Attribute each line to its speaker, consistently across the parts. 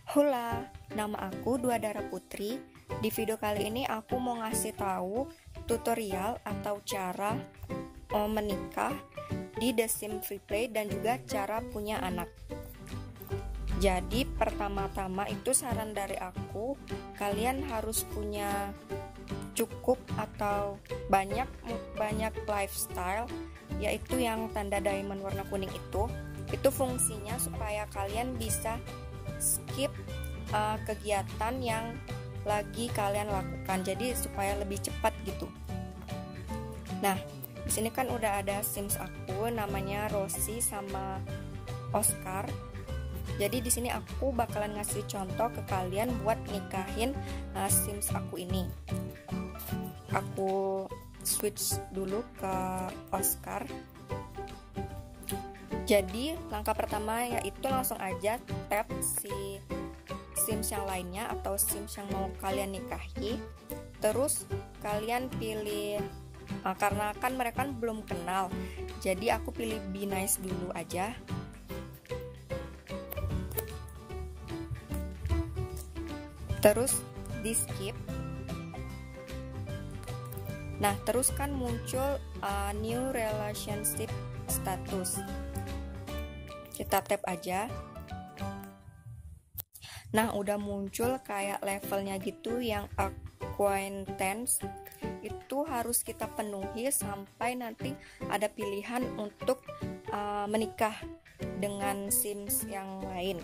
Speaker 1: Hula, nama aku Dua Dara Putri. Di video kali ini aku mau ngasih tahu tutorial atau cara menikah di The Sims Freeplay dan juga cara punya anak. Jadi pertama-tama itu saran dari aku, kalian harus punya cukup atau banyak lifestyle, yaitu yang tanda diamond warna kuning itu. Itu fungsinya supaya kalian bisa skip kegiatan yang lagi kalian lakukan, jadi supaya lebih cepat gitu. Nah, di sini kan udah ada Sims aku, namanya Rosie sama Oscar. Jadi di sini aku bakalan ngasih contoh ke kalian buat nikahin Sims aku ini. Aku switch dulu ke Oscar. Jadi langkah pertama yaitu langsung aja tap si Sims yang lainnya atau Sims yang mau kalian nikahi. Terus kalian pilih, karena kan mereka belum kenal, jadi aku pilih Be Nice dulu aja. Terus di skip. Nah, terus kan muncul new relationship status. Kita tap aja. Nah, udah muncul kayak levelnya gitu yang acquaintance. Itu harus kita penuhi sampai nanti ada pilihan untuk menikah dengan Sims yang lain.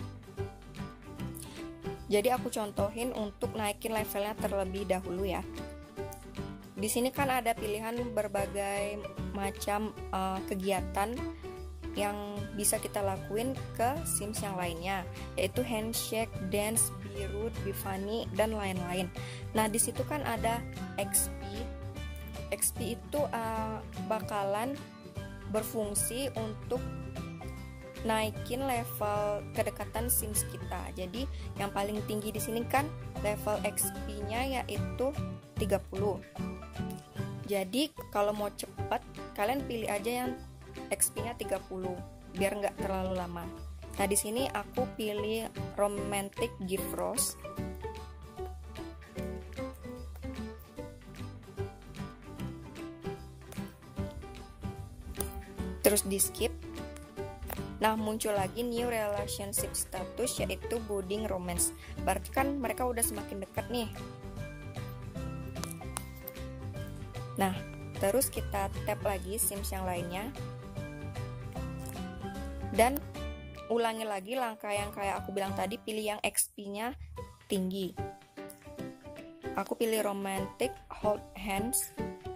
Speaker 1: Jadi aku contohin untuk naikin levelnya terlebih dahulu ya. Di sini kan ada pilihan berbagai macam kegiatan yang bisa kita lakuin ke Sims yang lainnya, yaitu handshake, dance, be rude, be funny, dan lain-lain. Nah, di situ kan ada XP. XP itu bakalan berfungsi untuk naikin level kedekatan Sims kita. Jadi, yang paling tinggi di sini kan level XP-nya yaitu 30. Jadi, kalau mau cepat, kalian pilih aja yang XP-nya 30 biar nggak terlalu lama. Nah, di sini aku pilih Romantic Gift Rose. Terus di skip. Nah, muncul lagi new relationship status yaitu budding romance. Berarti kan mereka udah semakin dekat nih. Nah, terus kita tap lagi Sims yang lainnya. Dan ulangi lagi langkah yang kayak aku bilang tadi, pilih yang XP-nya tinggi. Aku pilih romantic hold hands.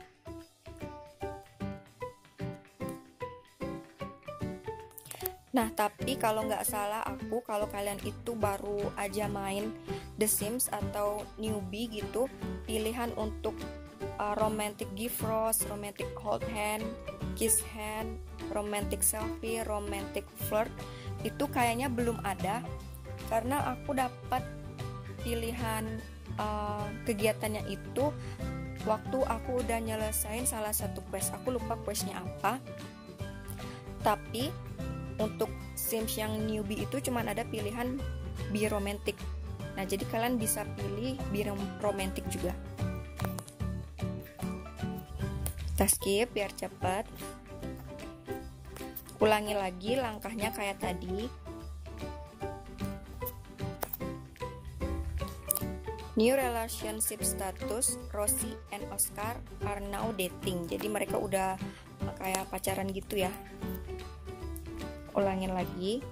Speaker 1: Nah, tapi kalau nggak salah aku, kalau kalian itu baru aja main The Sims atau newbie gitu, pilihan untuk romantic gift rose, romantic hold hand, kiss hand, romantic selfie, romantic flirt itu kayaknya belum ada, karena aku dapat pilihan kegiatannya itu waktu aku udah nyelesain salah satu quest. Aku lupa questnya apa, tapi untuk Sims yang newbie itu cuman ada pilihan be romantic. Nah, jadi kalian bisa pilih be romantic juga. Kita skip biar cepat. Ulangi lagi langkahnya kayak tadi. New relationship status, Rosie and Oscar are now dating. Jadi mereka udah kayak pacaran gitu ya. Ulangin lagi.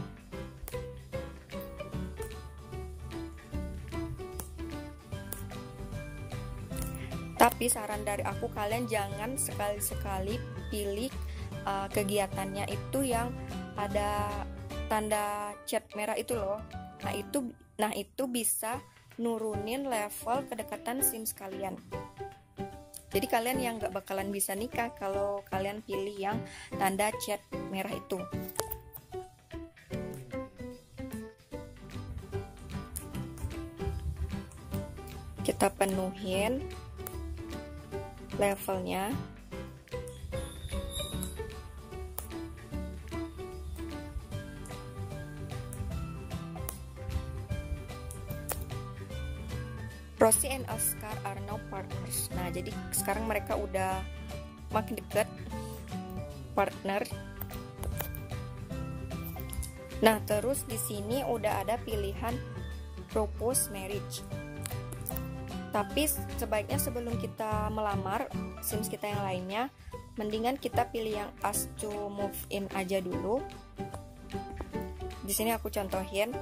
Speaker 1: Tapi saran dari aku, kalian jangan sekali-sekali pilih kegiatannya itu yang ada tanda chat merah itu loh. Nah itu bisa nurunin level kedekatan Sims kalian. Jadi kalian yang gak bakalan bisa nikah kalau kalian pilih yang tanda chat merah itu. Kita penuhin levelnya. Rosie and Oscar are now partners. Nah, jadi sekarang mereka udah makin dekat, partner. Nah, terus di sini udah ada pilihan propose marriage. Tapi sebaiknya sebelum kita melamar Sims kita yang lainnya, mendingan kita pilih yang ask to move in aja dulu. Di sini aku contohin,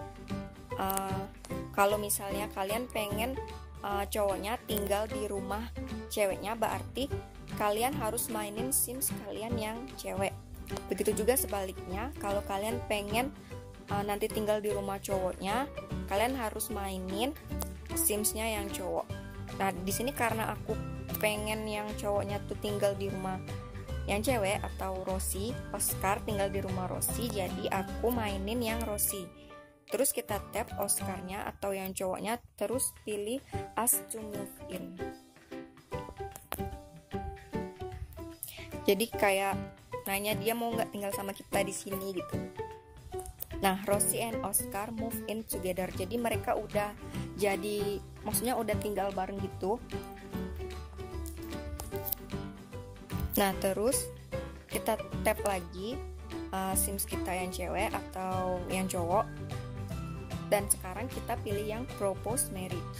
Speaker 1: kalau misalnya kalian pengen cowoknya tinggal di rumah ceweknya, berarti kalian harus mainin Sims kalian yang cewek. Begitu juga sebaliknya, kalau kalian pengen nanti tinggal di rumah cowoknya, kalian harus mainin Simsnya yang cowok. Nah, di sini karena aku pengen yang cowoknya tuh tinggal di rumah yang cewek atau Rosie, Oscar tinggal di rumah Rosie, jadi aku mainin yang Rosie. Terus kita tap Oscarnya atau yang cowoknya, terus pilih ask to move in. Jadi kayak nanya dia mau nggak tinggal sama kita di sini gitu. Nah, Rosie and Oscar move in together. Jadi mereka udah jadi, maksudnya udah tinggal bareng gitu. Nah, terus kita tap lagi Sims kita yang cewek atau yang cowok. Dan sekarang kita pilih yang propose marriage.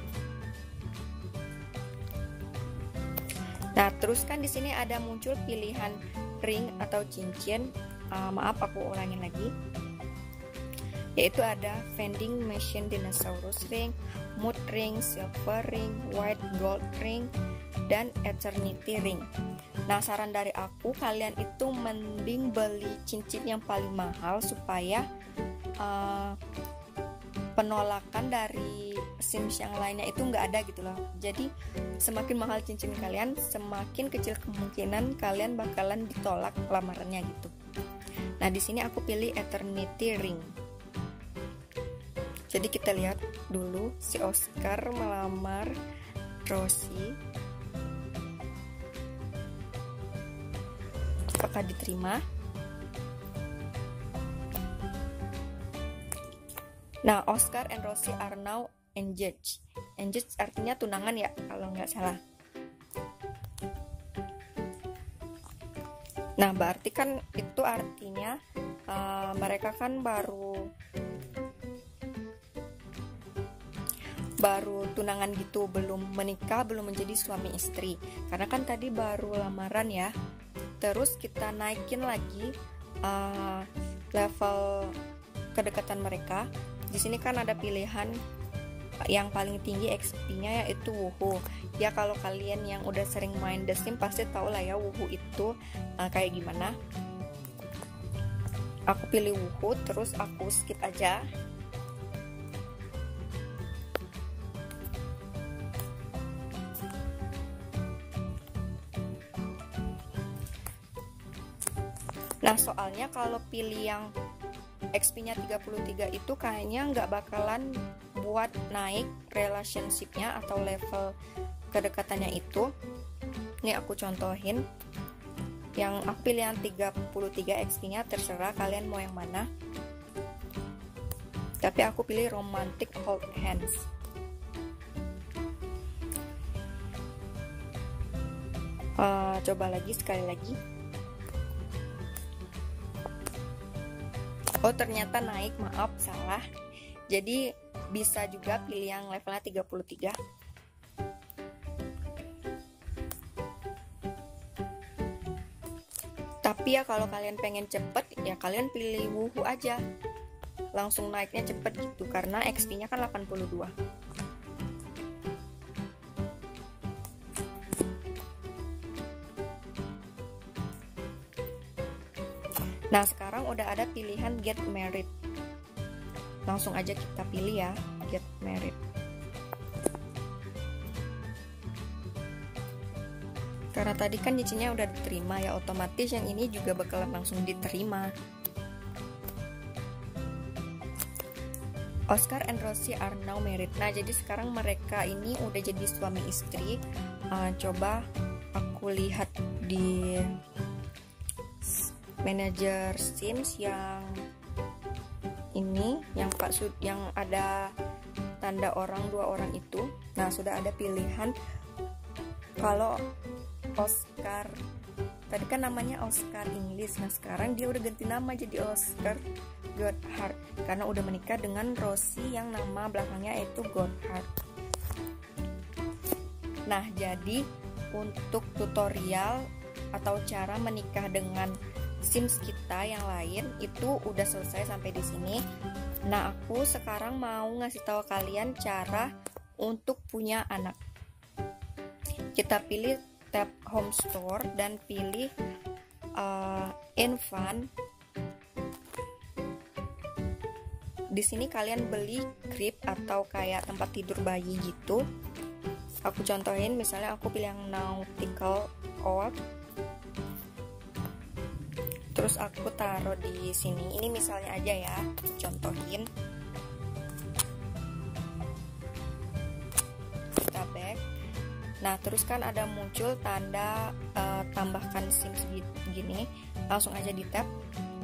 Speaker 1: Nah, terus kan di sini ada muncul pilihan ring atau cincin. Maaf, aku ulangin lagi. Yaitu ada vending machine dinosaurus ring, mood ring, silver ring, white gold ring, dan eternity ring. Nah, saran dari aku, kalian itu mending beli cincin yang paling mahal supaya penolakan dari Sims yang lainnya itu nggak ada gitu loh. Jadi semakin mahal cincin kalian, semakin kecil kemungkinan kalian bakalan ditolak lamarannya gitu. Nah, di sini aku pilih eternity ring. Jadi kita lihat dulu si Oscar melamar Rosie. Apakah diterima? Nah, Oscar and Rosie are now engaged. Engaged artinya tunangan ya, kalau nggak salah. Nah, berarti kan itu artinya mereka kan baru tunangan gitu, belum menikah, belum menjadi suami istri. Karena kan tadi baru lamaran ya. Terus kita naikin lagi level kedekatan mereka. Di sini kan ada pilihan yang paling tinggi XP-nya yaitu Woohoo. Ya, kalau kalian yang udah sering main The Sims pasti tahu lah ya Woohoo itu kayak gimana. Aku pilih Woohoo, terus aku skip aja. Nah, soalnya kalau pilih yang XP-nya 33 itu kayaknya nggak bakalan buat naik relationship-nya atau level kedekatannya itu. Ini aku contohin. Yang aku pilih yang 33 XP-nya, terserah kalian mau yang mana. Tapi aku pilih romantic hold hands. Coba lagi, sekali lagi. Oh, ternyata naik, maaf, salah. Jadi bisa juga pilih yang levelnya 33. Tapi ya kalau kalian pengen cepet, ya kalian pilih Woohoo aja. Langsung naiknya cepet gitu, karena XP-nya kan 82. Nah, sekarang udah ada pilihan get married. Langsung aja kita pilih ya, get married. Karena tadi kan cincinnya udah diterima ya, otomatis yang ini juga bakalan langsung diterima. Oscar and Rosie are now married. Nah, jadi sekarang mereka ini udah jadi suami istri. Coba aku lihat di manajer Sims yang ini, yang yang ada tanda orang, 2 orang itu. Nah, sudah ada pilihan. Kalau Oscar, tadi kan namanya Oscar Inggris, nah sekarang dia udah ganti nama jadi Oscar Goddard karena udah menikah dengan Rosie yang nama belakangnya itu Goddard. Nah, jadi untuk tutorial atau cara menikah dengan Sims kita yang lain itu udah selesai sampai di sini. Nah, aku sekarang mau ngasih tahu kalian cara untuk punya anak. Kita pilih tab Home Store dan pilih Infant. Di sini kalian beli crib atau kayak tempat tidur bayi gitu. Aku contohin, misalnya aku pilih yang nautical oak. Terus aku taruh di sini. Ini misalnya aja ya, contohin. Kita back. Nah, terus kan ada muncul tanda tambahkan Sims gini. Langsung aja di tap.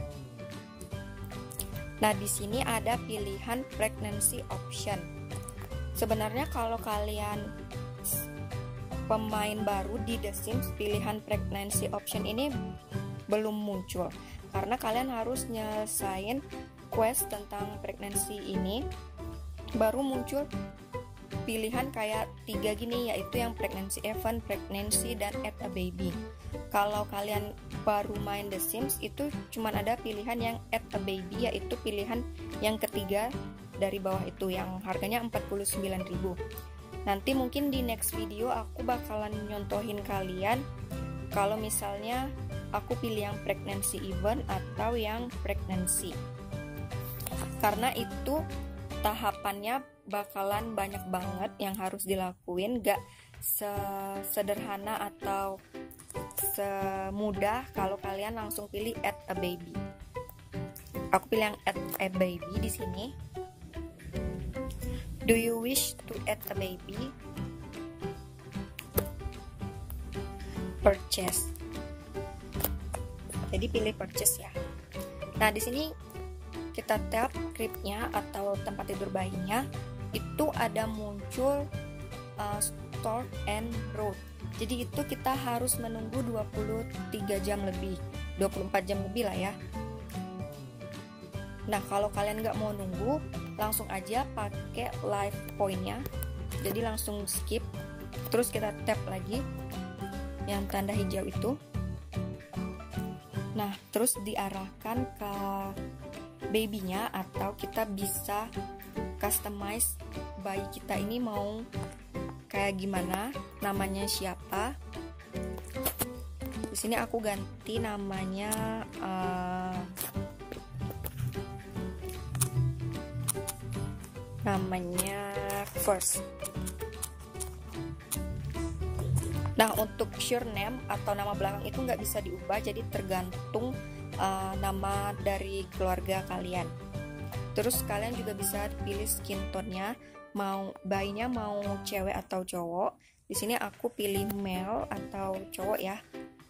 Speaker 1: Nah, di sini ada pilihan pregnancy option. Sebenarnya kalau kalian pemain baru di The Sims, pilihan pregnancy option ini belum muncul karena kalian harus nyelesain quest tentang pregnancy ini, baru muncul pilihan kayak 3 gini, yaitu yang pregnancy event, pregnancy, dan add a baby. Kalau kalian baru main The Sims itu cuman ada pilihan yang add a baby, yaitu pilihan yang ketiga dari bawah itu yang harganya 49.000. Nanti mungkin di next video aku bakalan nyontohin kalian kalau misalnya aku pilih yang pregnancy event atau yang pregnancy, karena itu tahapannya bakalan banyak banget yang harus dilakuin, gak sederhana atau semudah kalau kalian langsung pilih add a baby. Aku pilih yang add a baby di sini. Do you wish to add a baby? Purchase. Jadi pilih purchase ya. Nah, di sini kita tap cribnya atau tempat tidur bayinya, itu ada muncul store and road. Jadi itu kita harus menunggu 23 jam lebih, 24 jam lebih lah ya. Nah, kalau kalian nggak mau nunggu, langsung aja pakai live point-nya. Jadi langsung skip, terus kita tap lagi yang tanda hijau itu. Nah, terus diarahkan ke babynya, atau kita bisa customize bayi kita ini mau kayak gimana, namanya siapa. Di sini aku ganti namanya First. Nah, untuk surname atau nama belakang itu nggak bisa diubah, jadi tergantung nama dari keluarga kalian. Terus kalian juga bisa pilih skin tone-nya, mau bayinya mau cewek atau cowok. Di sini aku pilih male atau cowok ya.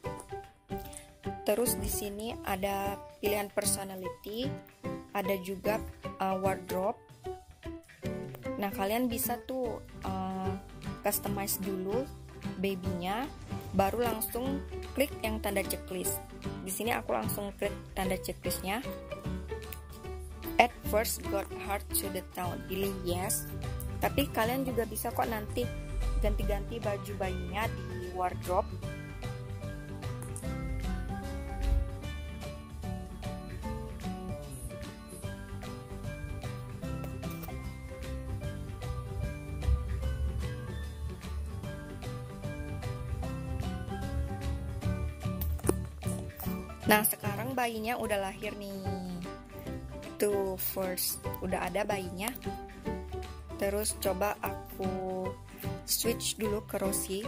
Speaker 1: Terus di sini ada pilihan personality, ada juga wardrobe. Nah, kalian bisa tuh customize dulu babynya, baru langsung klik yang tanda checklist. Di sini aku langsung klik tanda checklistnya. Add first Goddard to the town, pilih yes. Tapi kalian juga bisa kok nanti ganti-ganti baju bayinya di wardrobe. Nah, sekarang bayinya udah lahir nih. Tuh, first udah ada bayinya. Terus coba aku switch dulu ke Rosie.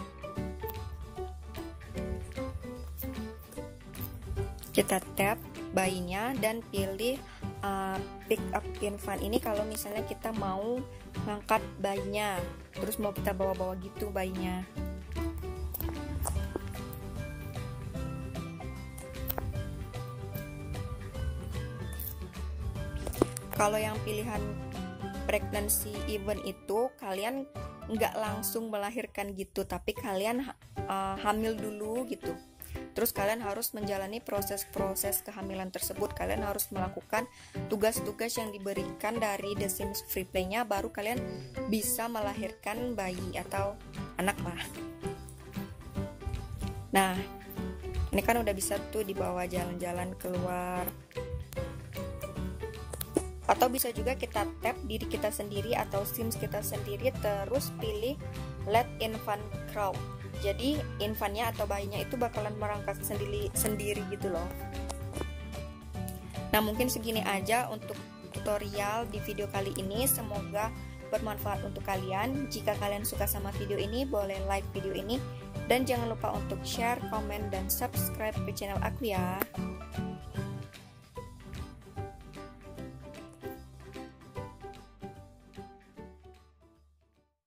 Speaker 1: Kita tap bayinya dan pilih pick up infant. Ini kalau misalnya kita mau ngangkat bayinya, terus mau kita bawa-bawa gitu bayinya. Kalau yang pilihan pregnancy event itu kalian nggak langsung melahirkan gitu, tapi kalian hamil dulu gitu. Terus kalian harus menjalani proses-proses kehamilan tersebut. Kalian harus melakukan tugas-tugas yang diberikan dari The Sims Free Play-nya, baru kalian bisa melahirkan bayi atau anak lah. Nah, ini kan udah bisa tuh dibawa jalan-jalan keluar. Atau bisa juga kita tap diri kita sendiri atau Sims kita sendiri, terus pilih Let Infant Crawl. Jadi infannya atau bayinya itu bakalan merangkak sendiri gitu loh. Nah, mungkin segini aja untuk tutorial di video kali ini. Semoga bermanfaat untuk kalian. Jika kalian suka sama video ini, boleh like video ini. Dan jangan lupa untuk share, komen, dan subscribe ke channel aku ya.